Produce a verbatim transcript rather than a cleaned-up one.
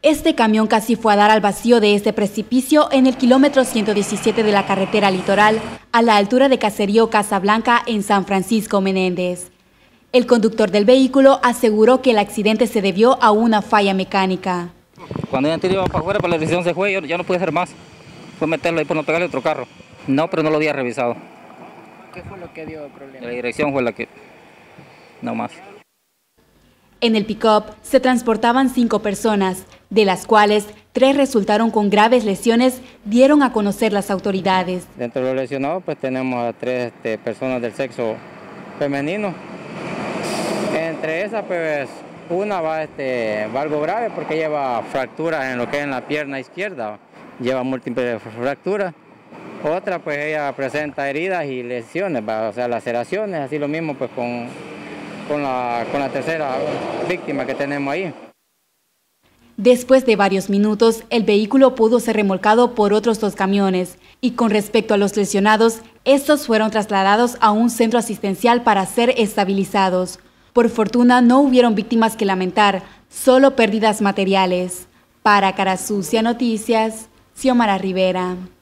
Este camión casi fue a dar al vacío de este precipicio en el kilómetro ciento diecisiete de la carretera litoral, a la altura de Caserío Casablanca en San Francisco Menéndez. El conductor del vehículo aseguró que el accidente se debió a una falla mecánica. Cuando ya iba para afuera, pues la decisión se fue, yo ya no pude hacer más. Fue meterlo ahí por no pegarle otro carro. No, pero no lo había revisado. ¿Qué fue lo que dio el problema? La dirección fue la que... no más. En el pick-up se transportaban cinco personas, de las cuales tres resultaron con graves lesiones, dieron a conocer las autoridades. Dentro de los lesionados pues tenemos a tres este, personas del sexo femenino. Entre esas pues una va, este, va algo grave porque lleva fracturas en lo que es en la pierna izquierda, lleva múltiples fracturas. Otra pues ella presenta heridas y lesiones, o sea laceraciones, así lo mismo pues con... Con la, con la tercera víctima que tenemos ahí. Después de varios minutos, el vehículo pudo ser remolcado por otros dos camiones y con respecto a los lesionados, estos fueron trasladados a un centro asistencial para ser estabilizados. Por fortuna no hubieron víctimas que lamentar, solo pérdidas materiales. Para Cara Sucia Noticias, Xiomara Rivera.